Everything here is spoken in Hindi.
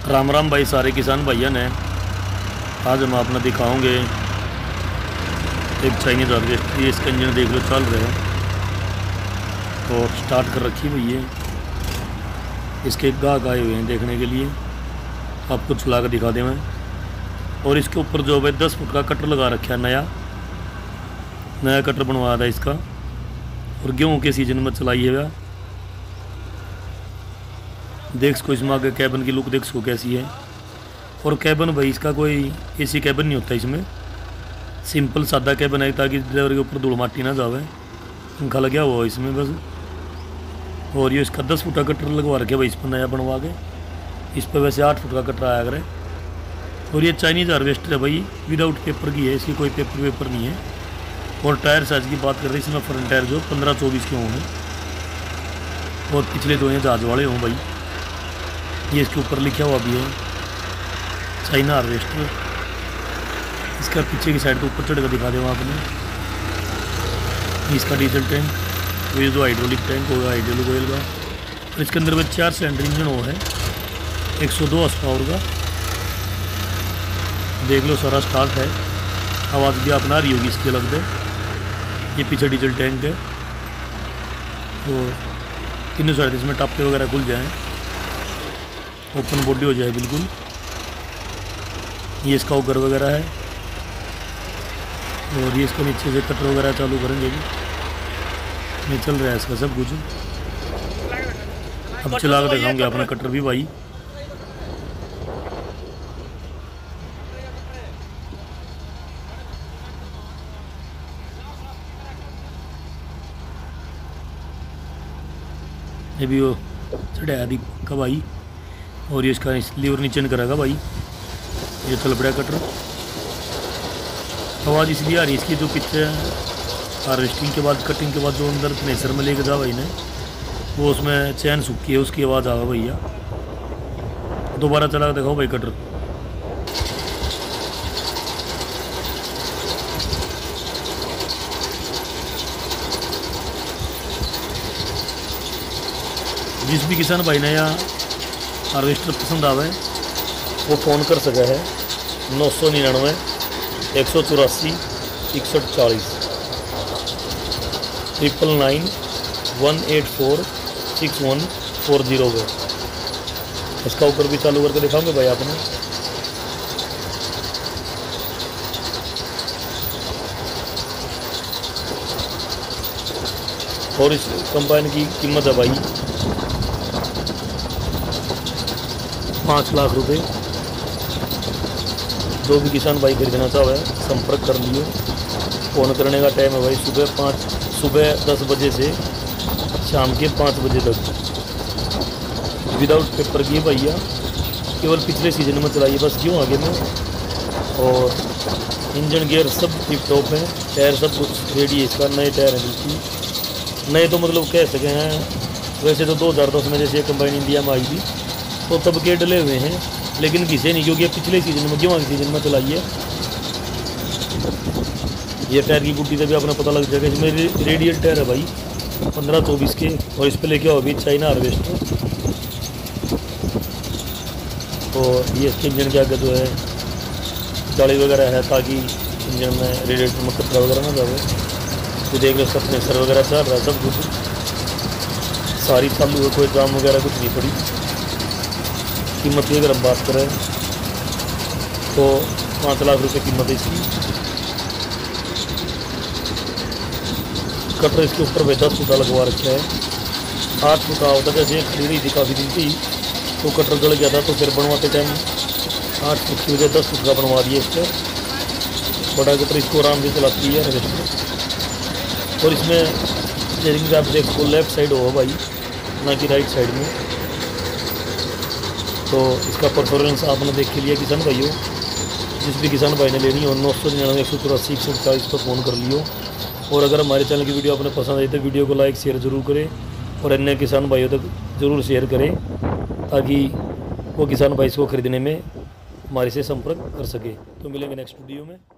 राम राम भाई सारे किसान भैया ने। आज हम आपने दिखाओगे एक चाइनीज हार्वेस्टर। ये इसका इंजन देख लो चल रहे हैं और स्टार्ट कर रखी हुई है। इसके गाहक आए हुए हैं देखने के लिए, आपको चला कर दिखा दें मैं। और इसके ऊपर जो है 10 फुट का कटर लगा रखा है, नया कटर बनवाया था इसका। और गेहूँ के सीजन में चलाई है वह। देख सको इसमें आगे कैबन की लुक देख सको कैसी है। और कैबन भाई इसका कोई एसी कैबन नहीं होता, इसमें सिंपल सादा कैबन है ताकि ड्राइवर के ऊपर धूल माटी ना जावे। पंखा लगा हुआ इसमें बस। और ये इसका 10 फुट का कटर लगवा रखे भाई इस पर नया बनवा के। इस पर वैसे 8 फुट का कटर आया करे। और ये चाइनीज हार्वेस्टर है भाई, विदाउट पेपर की है, इसकी कोई पेपर नहीं है। और टायर साइज की बात कर रहे हैं, इसमें फ्रंट टायर जो 15-24 के होंगे और पिछले 2 जहाज वाले हों भाई। ये इसके ऊपर लिखा हुआ भी है चाइना हार्वेस्टर। इसका पीछे की साइड पे ऊपर चढ़ कर दिखा दे आपने। इसका डीजल टैंक, ये जो हाइड्रोलिक टैंक होगा हाइड्रोलिक ऑयल का। और इसके अंदर में 4 सिलेंडर इंजन हो है, 102 हॉर्स पावर का। देख लो सारा स्टार्ट है, आवाज़ भी अपना रही होगी इसकी अलग से। ये पीछे डीजल टैंक है। और तीनों साइड इसमें टापे वगैरह खुल जाएँ, ओपन बॉडी हो जाए बिल्कुल। ये इसका ऑगर वगैरह है। और ये इसको नीचे से कटर वगैरह चालू करेंगे भी। ये चल रहा है इसका सब कुछ। अब चला कर दिखाऊंगे अपना कटर भी भाई। ये भी वो चढ़ाया आदि का भाई। और ये इसका लीवर नीचे नहीं करेगा भाई। ये चल पड़ा कटर। आवाज़ इसलिए आ रही है इसकी, जो पीछे हार्वेस्टिंग के बाद कटिंग के बाद जो अंदर थ्रेसर में लेके जा भाई ने, वो उसमें चैन सूखी है, उसकी आवाज़ आवा भैया। दोबारा चला कर दिखाओ भाई कटर। जिस भी किसान भाई ने या हार्वेस्टर पसंद आवे वो फ़ोन कर सका है 999 184 6140 999 184 6140 पे। इसका ऊपर भी चालू करके दिखाऊंगे भाई आपने। और इस कंबाइन की कीमत है भाई 5 लाख रुपए। जो भी किसान भाई खरीदना चाहे संपर्क कर लियो। फ़ोन करने का टाइम है भाई सुबह 10 बजे से शाम के 5 बजे तक। विदाउट पेपर की भैया, केवल पिछले सीजन में चलाइए बस क्यों आगे में। और इंजन गियर सब टिप टॉप है, टायर सब कुछ रेडी है इसका। नए टायर है बिल्कुल नए, तो मतलब कह सके हैं। वैसे तो 2010 में जैसे कंबाइन इंडिया में आई थी तो तब के डले हुए हैं, लेकिन घिसे नहीं क्योंकि पिछले सीजन में गेहूं के सीजन में चलाई है। ये टायर की गुड्डी से भी अपना पता लग जाएगा। इसमें रेडियल टायर है भाई 15-24 के। और इस पर लेके आओ अभी चाइना हार्वेस्टर। और ये इसके इंजन के आगे जो है जाली वगैरह है ताकि इंजन में रेडिएटर में कचरा वगैरह ना जाए। तो देख लो सब प्रेशर वगैरह चल रहा है, सब कुछ सारी चालू है, कोई जाम वगैरह कुछ नहीं पड़ी। कीमत की अगर हम बात करें तो 5 लाख रुपए कीमत है इसकी। कटर इसके ऊपर भी 10 फुटा लगवा रखा है। 8 फुटा होता जैसे खड़ी रही थी काफ़ी दिन थी तो कटर गड़ गया था, तो फिर बनवाते टाइम 8 फुट की वजह 10 फुट का बनवा दिया इस पर। बड़ा कटर इसको आराम से चलाती है हार्वेस्टर। और इसमें स्टीयरिंग आप देखो लेफ्ट साइड होगा भाई, ना कि राइट साइड में। तो इसका परफॉर्मेंस आपने देख के लिया किसान भाइयों। जिस भी किसान भाई ने लेनी हो 999 184 6140 पर फ़ोन कर लियो। और अगर हमारे चैनल की वीडियो आपने पसंद आई तो वीडियो को लाइक शेयर ज़रूर करें और अन्य किसान भाइयों तक ज़रूर शेयर करें ताकि वो किसान भाई इसको ख़रीदने में हमारे से संपर्क कर सके। तो मिलेंगे नेक्स्ट वीडियो में।